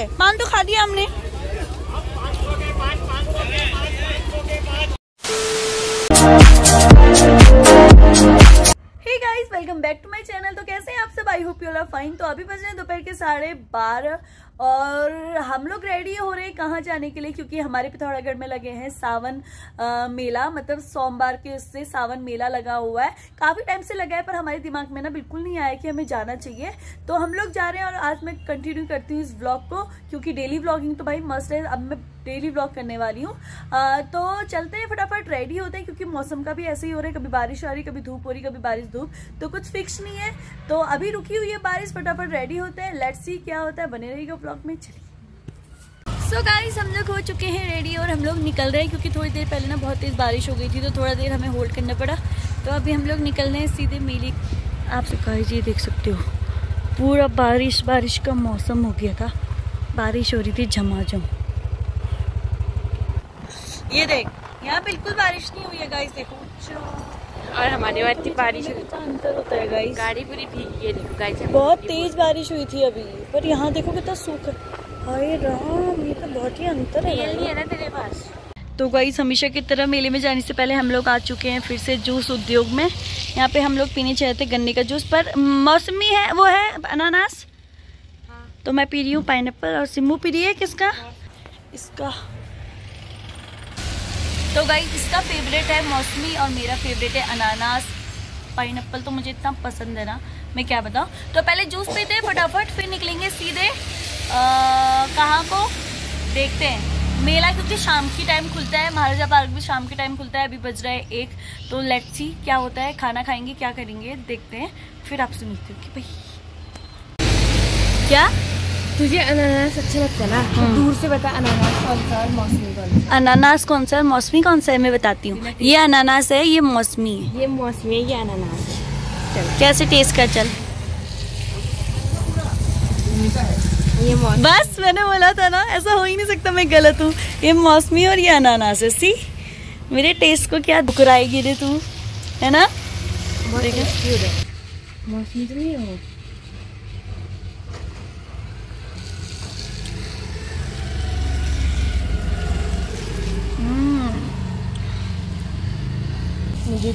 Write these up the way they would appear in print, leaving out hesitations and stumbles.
पान तो खा दिया हमने। Hey guys, welcome back to my channel. तो कैसे हैं आप सब? I hope you are fine. तो अभी बज रहे हैं दोपहर के 12:30 और हम लोग रेडी हो रहे हैं कहाँ जाने के लिए, क्योंकि हमारे पिथौरागढ़ में लगे हैं सावन मेला। मतलब सोमवार के उससे सावन मेला लगा हुआ है। काफी टाइम से लगा है पर हमारे दिमाग में ना बिल्कुल नहीं आया कि हमें जाना चाहिए। तो हम लोग जा रहे हैं और आज मैं कंटिन्यू करती हूँ इस व्लॉग को, क्योंकि डेली व्लॉगिंग तो भाई मस्ट है। अब मैं डेली व्लॉग करने वाली हूँ। तो चलते हैं, फटाफट रेडी होते हैं, क्योंकि मौसम का भी ऐसे ही हो रहा है, कभी बारिश आ रही, कभी धूप हो रही, कभी बारिश धूप, तो कुछ फिक्स नहीं है। तो अभी रुकी हुई है बारिश, फटाफट रेडी होते हैं। लेट्स सी क्या होता है, बने रहिएगा व्लॉग में। चलिए सो गाइस, हम लोग हो चुके हैं रेडी और हम लोग निकल रहे हैं, क्योंकि थोड़ी देर पहले ना बहुत तेज बारिश हो गई थी, तो थोड़ा देर हमें होल्ड करना पड़ा। तो अभी हम लोग निकल रहे हैं सीधे मेले। आप सब गाइस ये देख सकते हो, पूरा बारिश का मौसम हो गया था। बारिश हो रही थी झमाझम। ये देख, यहाँ बिल्कुल बारिश नहीं हुई है गाइस, देखो। और हमारे वहाँ इतनी बारिश हुई, अंतर होता है गाइस। गाड़ी पूरी भीगी है, देखो गाइस। बहुत तेज बारिश हुई थी अभी, पर यहाँ देखो कितना सूखा। हाय राम, ये तो बहुत ही अंतर है। नहीं है ना तेरे पास। तो गाइस, हमेशा की तरह मेले में जाने से पहले हम लोग आ चुके हैं फिर से जूस उद्योग में। यहाँ पे हम लोग पीने चाहते गन्ने का जूस, पर मौसमी है, वो है अनानास। हाँ। तो मैं पी रही हूँ पाइनएप्पल और सिम्मू पी रही है किसका? इसका। तो गाइस, इसका फेवरेट है मौसमी और मेरा फेवरेट है अनानास। पाइनएप्पल तो मुझे इतना पसंद है ना, मैं क्या बताऊँ। तो पहले जूस पीते हैं फटाफट, फिर निकलेंगे सीधे कहाँ को देखते हैं मेला, क्योंकि शाम की टाइम खुलता है। महाराजा पार्क भी शाम के टाइम खुलता है। अभी बज रहा है 1। तो लेट्स सी क्या होता है, खाना खाएंगे, क्या करेंगे, देखते हैं, फिर आपसे मिलती हूँ। कि भाई क्या तुझे अनानास अच्छा लगता है ना, तो दूर से बता अनानास कौन सा और मौसमी कौन सा। अनानास कौन सा है, मौसमी कौन सा है, मैं बताती हूँ। ये अनानास है, ये मौसमी है। ये मौसमी है, ये अनानास है। चल कैसे टेस्ट कर, चल। ये मौसमी। बस मैंने बोला था ना, ऐसा हो ही नहीं सकता, मैं गलत हूँ। ये मौसमी और ये अनानास है। सी, मेरे टेस्ट को क्या बुकराएगी रे तू, है ना? मौसमी तो नहीं हो। मुझे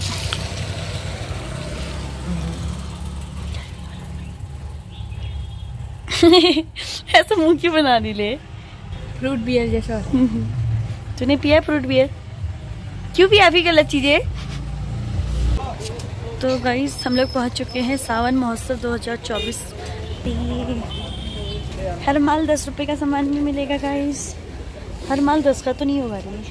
ऐसा मुंह क्यों बना दी ले? फ्रूट बियर जैसा। तूने पिया फ्रूट बियर? क्यों पिया भी गलत चीजें? तो गाइस, हम लोग पहुंच चुके हैं सावन महोत्सव 2024। हर माल 10 रुपए का सामान भी मिलेगा गाइस। हर माल 10 का तो नहीं होगा ये।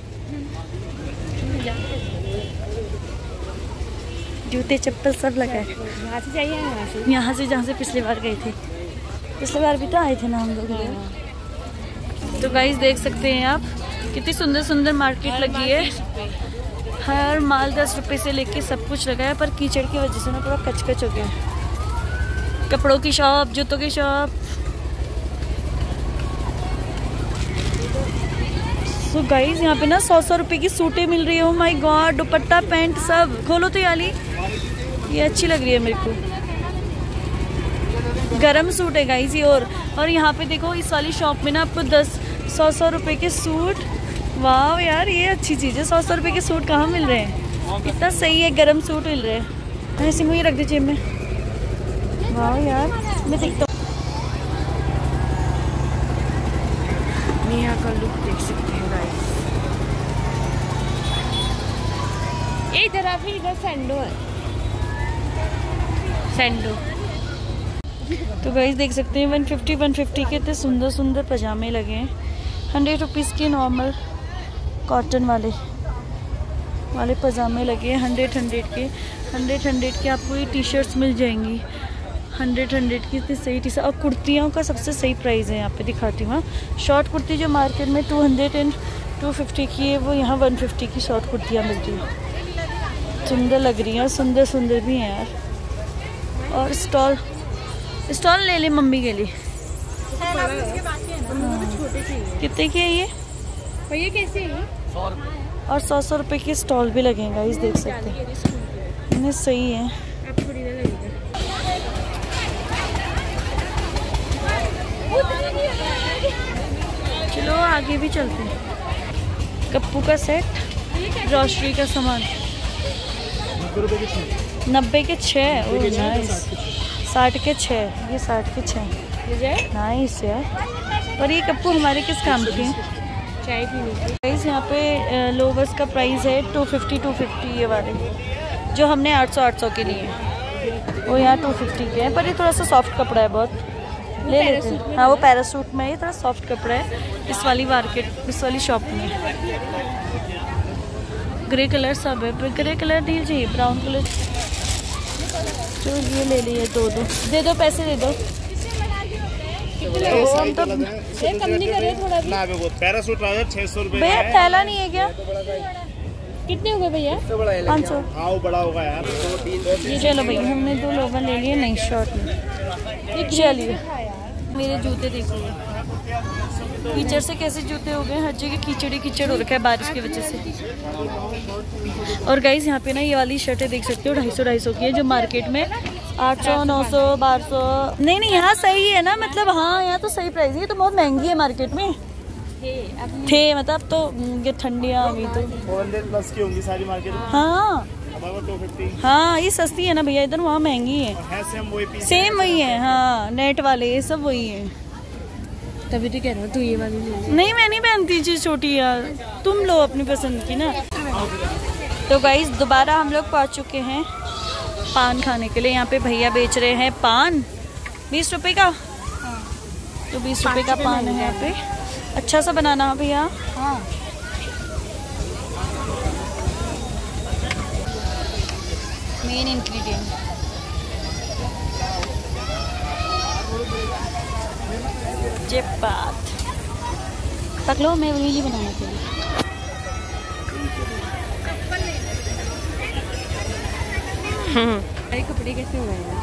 जूते चप्पल सब लगा है। यहाँ से चाहिए, यहाँ से जहाँ से पिछली बार गए थे। पिछली बार भी तो आए थे ना हम लोग। तो गाइस देख सकते हैं आप, कितनी सुंदर सुंदर मार्केट लगी है। हर माल 10 रुपए से लेके सब कुछ लगा है, पर कीचड़ की वजह से ना पूरा कचकच हो गया है। कपड़ों की शॉप, जूतों की शॉप। तो गाइस, यहाँ पे ना 100 रुपए की सूटें मिल रही है। ओह माय गॉड, दुपट्टा पैंट सब। खोलो तो याली, ये अच्छी लग रही है मेरे को। गरम सूट है गाइस ये। और यहाँ पे देखो, इस वाली शॉप में ना आपको 100 रुपए के सूट। वाह यार, ये अच्छी चीज़ है। 100 रुपए के सूट कहाँ मिल रहे हैं? इतना सही है, गरम सूट मिल रहे हैं। ऐसे मुझे रख दे जेब में। वाह यार, मैं देखता हूँ। नेहा का लुक देख सकते हैं गाइस। इधर आप, इधर सैंडो है, सैंडो। तो गाइस देख सकते हैं 150 के इतने सुंदर सुंदर पजामे लगे हैं। 100 रुपीज़ के नॉर्मल कॉटन वाले पजामे लगे हैं। 100 के आपको ये टी शर्ट्स मिल जाएंगी। 100 की इतनी सही टी शर्ट। और कुर्तियों का सबसे सही प्राइस है, यहाँ पे दिखाती हूँ। शॉर्ट कुर्ती जो मार्केट में 200 एंड 250 की है, वो यहाँ 150 की शॉर्ट कुर्तियाँ मिलती हैं। सुंदर लग रही हैं, सुंदर सुंदर भी हैं यार। और स्टॉल ले ले मम्मी के लिए। कितने की है ये? भैया कैसे है? 100 रुपये। और 100 रुपये के स्टॉल भी लगेगा, इस देख सकते हैं। इतने सही है। आगे भी चलते हैं। कप्पू का सेट, ग्रॉसरी का सामान 90 के 6। Oh nice. 60 के 6, ये 60 के 6 नाइस यार। और ये कप्पू हमारे किस काम के? चाय पीने की। यहाँ पे लोवर्स का प्राइस है 250 ये वाले, जो हमने 800 के लिए, वो यहाँ 250 के हैं। पर ये थोड़ा सा सॉफ्ट कपड़ा है बहुत, ले लेते हैं। हाँ वो पैरासूट में, ये थोड़ा सॉफ्ट कपड़ा है इस वाली मार्केट, इस वाली शॉप में। ग्रे कलर सब है, पर ग्रे कलर नहीं चाहिए, ब्राउन कलर। तो ये ले लिए, दो दे दो, पैसे दे दो। कम नहीं करे थोड़ा भी। पैरासूट 600 रुपए। भैया थैला नहीं है क्या? कितने हो गए भैया? 500। हाँ वो बड़ा होगा यार। चलो भैया हमने 2 लोवर ले लिए नई शर्ट में। चलिए मेरे जूते देखो, कीचड़ से कैसे जूते हो गए, हर जगह कीचड़ हो रखा है बारिश की वजह से। और गाइस यहाँ पे ना ये वाली शर्टें देख सकते हो 250 की है, जो मार्केट में 800, 900, 1200। नहीं यहाँ सही है ना, मतलब हाँ यहाँ तो सही प्राइस है। तो बहुत महंगी है मार्केट में थे मतलब, तो ये ठंडियाँ अभी तो 400+ की होंगी सारी मार्केट में। हाँ 250। हाँ ये सस्ती है ना भैया, इधर वहाँ महंगी है। सेम वही है, हाँ नेट वाले ये सब वही है। तभी तो कह रहा हूँ तू ये वाली ले ले। नहीं मैं नहीं पहनती चीज छोटी यार, तुम लो अपनी पसंद की ना। तो गाइस दोबारा हम लोग पहुँच चुके हैं पान खाने के लिए। यहाँ पे भैया बेच रहे हैं पान 20 रुपए का। तो 20 रुपए का पान है यहाँ पे। अच्छा सा बनाना है भैया। हाँ मेन इंग्रेडिएंट बात पक लो, मैं वही बनाने के लिए। अरे कपड़े कैसे हो गए यार?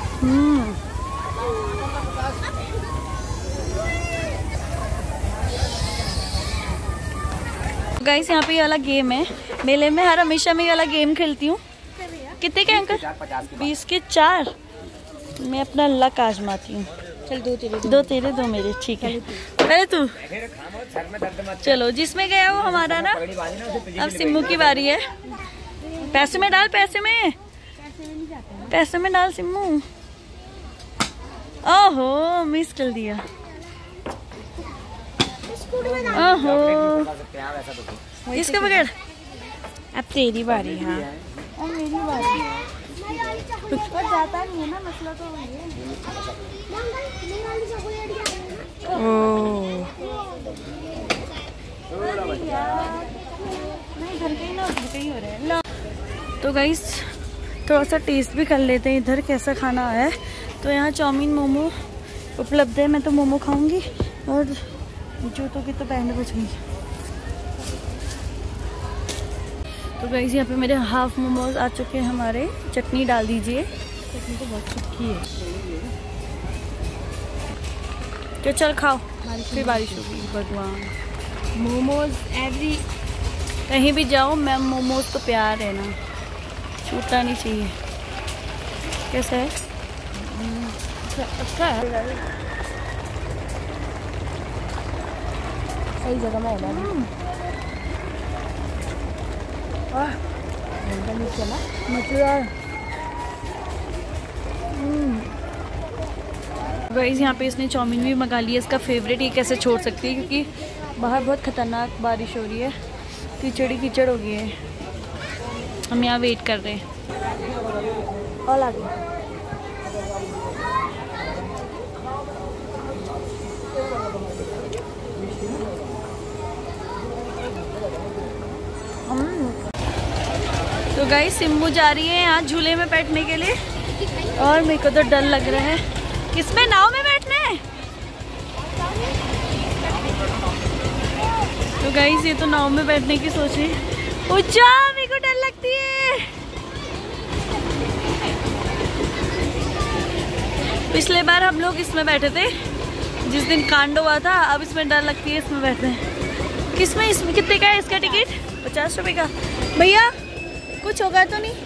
गाइस यहाँ पे ये वाला गेम है, मेले में हर हमेशा मैं ये वाला गेम खेलती हूँ। कितने के अंकल? 20 के 4। मैं अपना लक आजमाती हूँ। चल 2 तेरे 2 तेरे 2 मेरे, ठीक है। अरे तू चलो, जिसमें गया वो हमारा ना। अब सिम्मू की बारी है। पैसे में डाल, पैसे में डाल सिम्मू। ओहो मिस कर दिया। ओहो इसके बगैर। अब तेरी बारी। हाँ और मेरी बारी पर जाता नहीं है ना, मसला तो ये। नहीं घर के ही ना, उधर के ही हो रहे हैं। तो गाइस थोड़ा सा टेस्ट भी कर लेते हैं इधर कैसा खाना है। तो यहाँ चाउमीन मोमो उपलब्ध है। मैं तो मोमो खाऊंगी और जूतों की तो बैंड बचेंगी। तो गाइस यहाँ पे मेरे हाफ मोमोज आ चुके हैं हमारे। चटनी डाल दीजिए, चटनी तो बहुत सूखी है। तो चल खाओ, फिर बारिश होगी। भगवान मोमोज एवरी, कहीं भी जाओ मैम मोमोज तो प्यार है ना, छूटना नहीं चाहिए। कैसा है? अच्छा है, सही जगह में है ना। गाइस यहाँ पे इसने चाउमीन भी मंगा लिया, इसका फेवरेट। ये कैसे छोड़ सकती है, क्योंकि बाहर बहुत खतरनाक बारिश हो रही है, कीचड़ हो गई है। हम यहाँ वेट कर रहे हैं। और आगे तो गाइस सिम्बू जा रही है यहाँ झूले में बैठने के लिए, और मेरे को तो डर लग रहा है। किसमें? नाव में बैठना है। तो गाइस ये तो नाव में बैठने की सोच रही है। ऊंचा, मेरे को डर लगती है। पिछले बार हम लोग इसमें बैठे थे जिस दिन कांड हुआ था, अब इसमें डर लगती है इसमें बैठते हैं। किसमें? इसमें कितने का है इसका टिकट? 50 रुपए का। भैया कुछ होगा तो नहीं?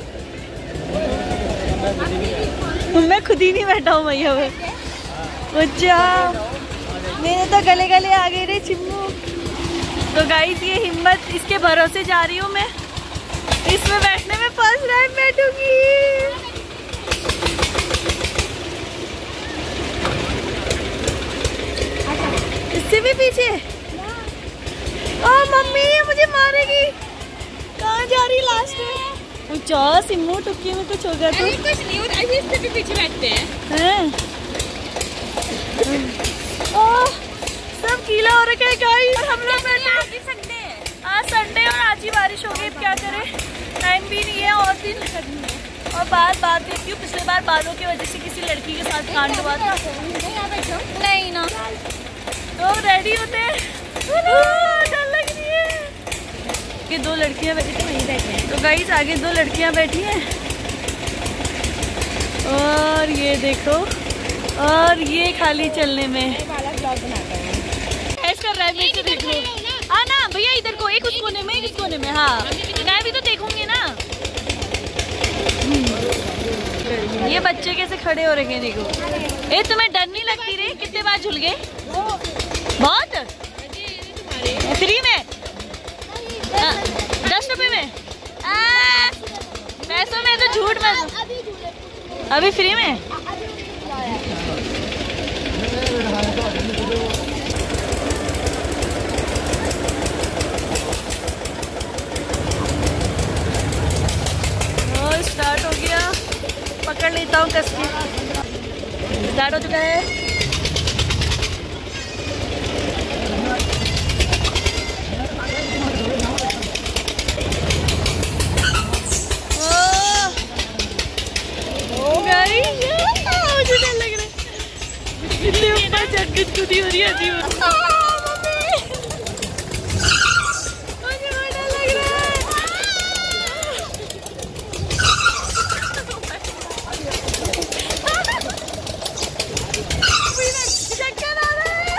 मैं खुद ही नहीं बैठा हूँ भैया। अच्छा मेरे तो गले आ गए रे चिम्मू। तो गाइस ये हिम्मत, इसके भरोसे जा रही हूँ मैं। इसमें बैठने में फर्स्ट टाइम बैठूंगी। इससे भी पीछे। ओ मम्मी ये मुझे मारेगी। कहाँ जा रही लास्ट में? चाह सिम्मू टुक्की में कुछ हो गया तो कुछ नहीं होता, इससे भी पीछे बैठते हैं। ओह सब गीला हो रखा है गाइस। हम लोग बैठे संडे है। आज संडे और आज ही बारिश हो गई। क्या करें, टाइम भी नहीं है और दिन। और बात देखती हूँ, पिछले बार बालों की वजह से किसी लड़की के साथ कांड हुआ था। नहीं ना, तो रेडी होते हैं। डर लग रही है कि दो लड़कियां बैठी तो वहीं बैठे हैं। तो गाइस आगे दो लड़कियां बैठी हैं और ये देखो, और ये खाली चलने में ऐसा कर रहा है। मेरे से देख लो। ना भैया इधर को, एक उस कोने में एक इस कोने में। हाँ मैं भी तो देखूंगी ना। ये बच्चे कैसे खड़े हो रहे हैं देखो। ए तुम्हें डर नहीं लगती रे? कितने बार झूल गए? बहुत फ्री में 10 रुपए में। पैसों में तो झूठ मत। अभी फ्री में। स्टार्ट हो गया, पकड़ लेता हूँ कस के। स्टार्ट हो चुका है। मुझे डर लग रहा है, इतने ऊपर चढ़ के कूदी हो रही है। मुझे बहुत डर लग रहा है। चक्कर आ रहा है।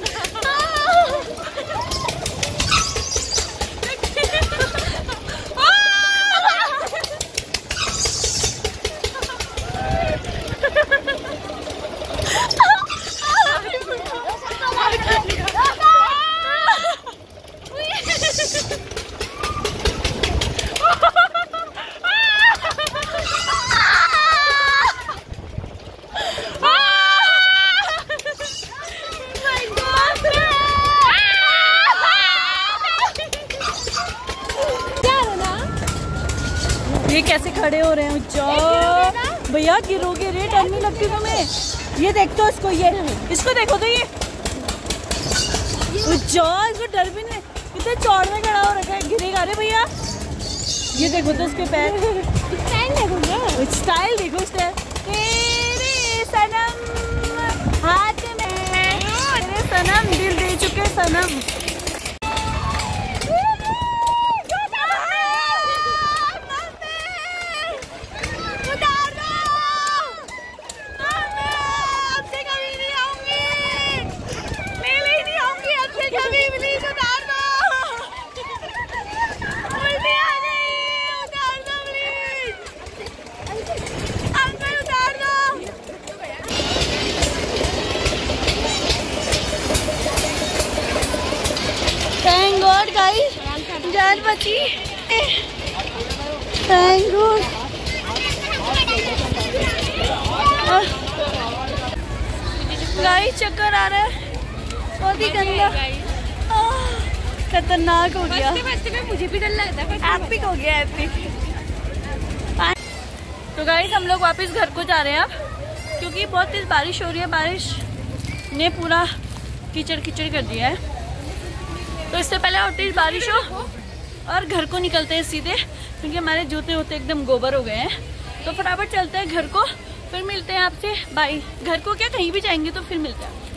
ये कैसे खड़े हो रहे हैं? जा भैया गिरोगे रे, डर नहीं लगती तुम्हें? ये देख तो इसको, ये इसको देखो तो, ये जा, इसको डर भी नहीं। कितने चौड़ में खड़ा हो रखा है, गिरेगा रे भैया। ये देखो तो उसके पैर। स्टाइल देखो, स्टाइल। तेरे सनम हाथ में, तेरे सनम दिल दे चुके सनम। थैंक गॉड गाइस, जान बची। Thank God. गाइस चक्कर आ रहा है, बहुत ही गंदा, खतरनाक हो गया। मुझे भी डर लगता है। एपिक हो गया, एपिक। तो गाइस हम लोग वापस घर को जा रहे हैं अब, क्योंकि बहुत तेज बारिश हो रही है। बारिश ने पूरा कीचड़ कीचड़ कर दिया है। तो इससे पहले और तेज बारिश हो और घर को निकलते हैं सीधे, क्योंकि हमारे जूते होते एकदम गोबर हो गए हैं। तो फटाफट चलते हैं घर को, फिर मिलते हैं आपसे। बाय। घर को क्या, कहीं भी जाएंगे तो फिर मिलते हैं।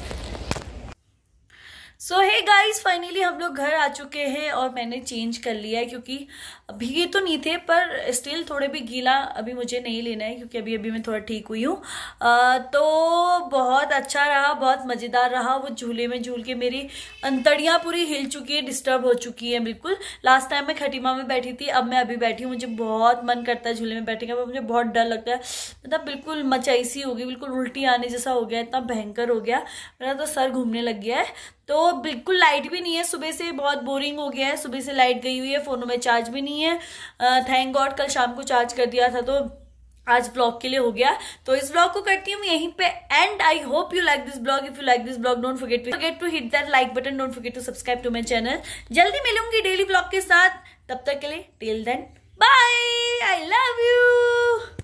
सो हे गाइस, फाइनली हम लोग घर आ चुके हैं और मैंने चेंज कर लिया है, क्योंकि भीगे तो नहीं थे पर स्टिल थोड़े भी गीला अभी मुझे नहीं लेना है, क्योंकि अभी अभी मैं थोड़ा ठीक हुई हूँ। तो बहुत अच्छा रहा, बहुत मज़ेदार रहा। वो झूले में झूल के मेरी अंतड़ियाँ पूरी हिल चुकी है, डिस्टर्ब हो चुकी है बिल्कुल। लास्ट टाइम मैं खटीमा में बैठी थी, अब मैं अभी बैठी हूँ। मुझे बहुत मन करता है झूले में बैठने का, पर मुझे बहुत डर लगता है। मतलब बिल्कुल मचाई सी हो गई, बिल्कुल उल्टी आने जैसा हो गया, इतना भयंकर हो गया, मेरा तो सर घूमने लग गया है। तो बिल्कुल लाइट भी नहीं है, सुबह से बहुत बोरिंग हो गया है, सुबह से लाइट गई हुई है, फोनों में चार्ज भी नहीं है। थैंक गॉड कल शाम को चार्ज कर दिया था, तो आज ब्लॉग के लिए हो गया। तो इस ब्लॉग को करती हूँ यहीं पे end. I hope you like this blog. If you like this blog don't forget to hit that like button, don't forget to subscribe to my channel. जल्दी मिलूंगी डेली ब्लॉग के साथ, तब तक के लिए till then bye, I love you.